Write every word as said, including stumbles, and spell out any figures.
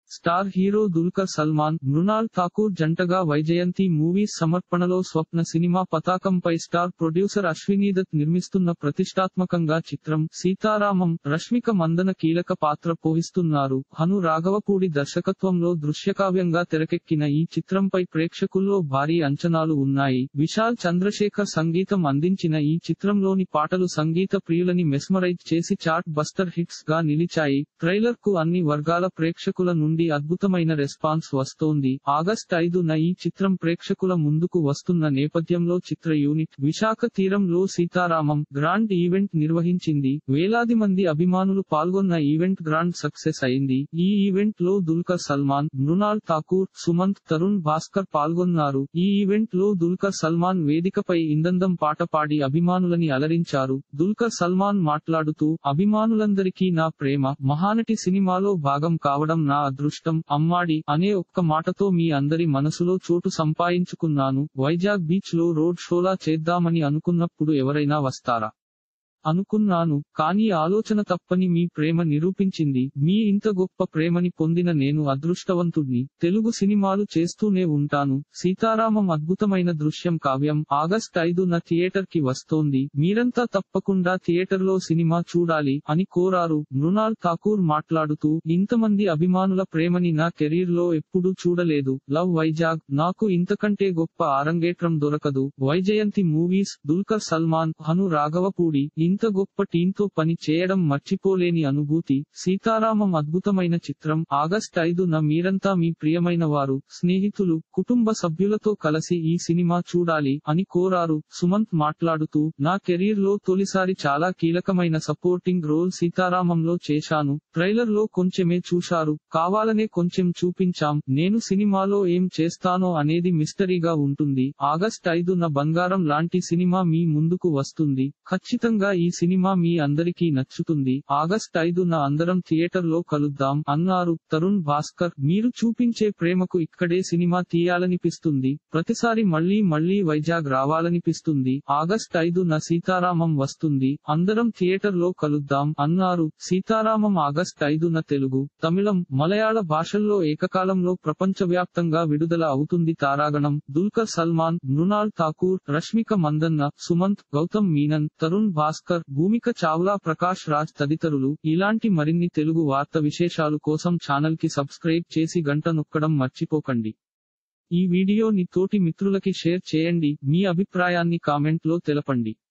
Star hero Dulquer Salmaan, Mrunal Thakur జంటగా Vyjayanthi movies సమర్పణలో Swapna cinema పతాకంపై స్టార్ ప్రొడ్యూసర్ అశ్వినీదత్ నిర్మిస్తున్న ప్రతిష్టాత్మకంగా చిత్రం సీతారామం. రష్మిక మందన కీలక పాత్ర పోషిస్తున్నారు. హను రాఘవపూడి దర్శకత్వంలో దృశ్యకావ్యంగా తెరకెక్కిన ఈ చిత్రంపై ప్రేక్షకుల్లో భారీ అంచనాలు ఉన్నాయి. విశాల్ చంద్రశేఖర్ సంగీతం అందించిన ఈ చిత్రంలోని పాటలు సంగీత ప్రియులని మెస్మరైజ్ చేసి చార్ట్ బస్టర్ హిట్స్ గా నిలిచాయి. ట్రైలర్ కు అన్ని వర్గాల ప్రేక్షకుల నుండి అద్భుతమైన రెస్పాన్స్ వస్తోంది. ఆగస్ట్ ఐదున ఈ చిత్రం ప్రేక్షకుల ముందుకు వస్తున్న నేపథ్యంలో చిత్ర యూనిట్ విశాఖ తీరంలో సీతారామం గ్రాండ్ ఈవెంట్ నిర్వహించింది. వేలాది మంది అభిమానులు పాల్గొన్న ఈవెంట్ గ్రాండ్ సక్సెస్ అయింది. ఈ ఈవెంట్ లో దుల్కర్ సల్మాన్, మృణాల్ ఠాకూర్, సుమంత్, తరుణ్ భాస్కర్ పాల్గొన్నారు. ఈ ఈవెంట్ లో దుల్కర్ సల్మాన్ వేదికపై ఇందందం పాట పాడి అభిమానులని అలరించారు. దుల్కర్ సల్మాన్ మాట్లాడుతూ, అభిమానులందరికీ నా ప్రేమ, మహానటి సినిమాలో భాగం కావడం నా అదృష్టం, అమ్మాడి అనే ఒక్క మాటతో మీ అందరి మనసులో చోటు సంపాదించుకున్నాను. వైజాగ్ బీచ్ లో రోడ్ షోలా చేద్దామని అనుకున్నప్పుడు ఎవరైనా వస్తారా అనుకున్నాను, కానీ ఆలోచన తప్పని మీ ప్రేమ నిరూపించింది. మీ ఇంత గొప్ప ప్రేమని పొందిన నేను అదృష్టవంతుడ్ని. తెలుగు సినిమాలు చేస్తూనే ఉంటాను. సీతారామం అద్భుతమైన దృశ్యం కావ్యం. ఆగస్ట్ ఐదున థియేటర్ కి వస్తోంది. మీరంతా తప్పకుండా థియేటర్లో సినిమా చూడాలి అని కోరారు. మృణాల్ ఠాకూర్ మాట్లాడుతూ, ఇంతమంది అభిమానుల ప్రేమని నా కెరీర్ లో ఎప్పుడూ చూడలేదు. లవ్ వైజాగ్. నాకు ఇంతకంటే గొప్ప ఆరంగేట్రం దొరకదు. వైజయంతి మూవీస్, దుల్కర్ సల్మాన్, హను రాఘవపూడి ఇంత గొప్ప టీంతో పని చేయడం మర్చిపోలేని అనుభూతి. సీతారామం అద్భుతమైన చిత్రం. ఆగస్ట్ ఐదున మీరంతా మీ ప్రియమైన వారు, స్నేహితులు, కుటుంబ సభ్యులతో కలిసి ఈ సినిమా చూడాలి అని కోరారు. సుమంత్ మాట్లాడుతూ, నా కెరీర్ లో తొలిసారి చాలా కీలకమైన సపోర్టింగ్ రోల్ సీతారామంలో చేశాను. ట్రైలర్ లో కొంచెమే చూశారు, కావాలనే కొంచెం చూపించాం. నేను సినిమాలో ఏం చేస్తానో అనేది మిస్టరీగా ఉంటుంది. ఆగస్ట్ ఐదున బంగారం లాంటి సినిమా మీ ముందుకు వస్తుంది. ఖచ్చితంగా ఈ సినిమా మీ అందరికీ నచ్చుతుంది. ఆగస్ట్ ఐదున అందరం థియేటర్ లో కలుద్దాం అన్నారు. తరుణ్ భాస్కర్, మీరు చూపించే ప్రేమకు ఇక్కడే సినిమా తీయాలనిపిస్తుంది. ప్రతిసారి మళ్లీ మళ్లీ వైజాగ్ రావాలనిపిస్తుంది. ఆగస్ట్ ఐదున సీతారామం వస్తుంది. అందరం థియేటర్ లో కలుద్దాం అన్నారు. సీతారామం ఆగస్ట్ ఐదున తెలుగు, తమిళం, మలయాళ భాషల్లో ఏకకాలంలో ప్రపంచవ్యాప్తంగా విడుదల అవుతుంది. తారాగణం. దుల్కర్ సల్మాన్, మృణాల్ ఠాకూర్, రష్మిక మందన్న, సుమంత్, గౌతమ్ మీనన్, తరుణ్ భాస్కర్, భూమిక చావ్లా, ప్రకాష్ రాజ్ తదితరులు. ఇలాంటి మరిన్ని తెలుగు వార్త విశేషాలు కోసం ఛానల్ కి సబ్స్క్రైబ్ చేసి గంట నొక్కడం మర్చిపోకండి. ఈ వీడియోని తోటి మిత్రులకి షేర్ చేయండి. మీ అభిప్రాయాన్ని కామెంట్ లో తెలపండి.